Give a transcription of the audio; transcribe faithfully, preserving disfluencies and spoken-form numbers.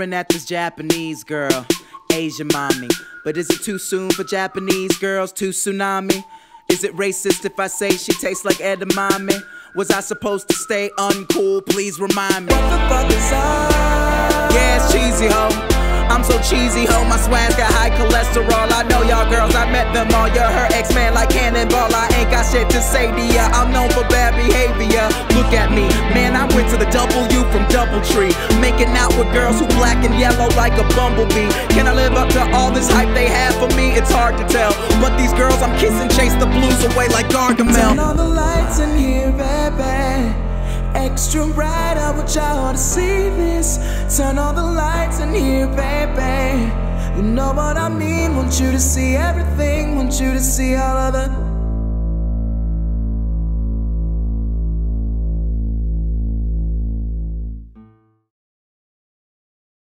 staring at this Japanese girl, Asian mommy. But is it too soon for Japanese girls to tsunami? Is it racist if I say she tastes like edamame? Was I supposed to stay uncool? Please remind me. What the fuck is up? Yeah, it's cheesy, ho. I'm so cheesy, ho. My swag's got high cholesterol. I know y'all girls, I met them all. You're her ex-man like Cannonball. I ain't got shit to say to ya. I'm known for bad behavior. Look at me, man, I went to the W from Doubletree, making out with girls who black and yellow like a bumblebee. Can I live up to all this hype they have for me? It's hard to tell, but these girls I'm kissing chase the blues away like Gargamel. Turn all the lights in here, baby. Extra bright, I want y'all to see this. Turn all the lights in here, baby. You know what I mean. Want you to see everything. Want you to see all of the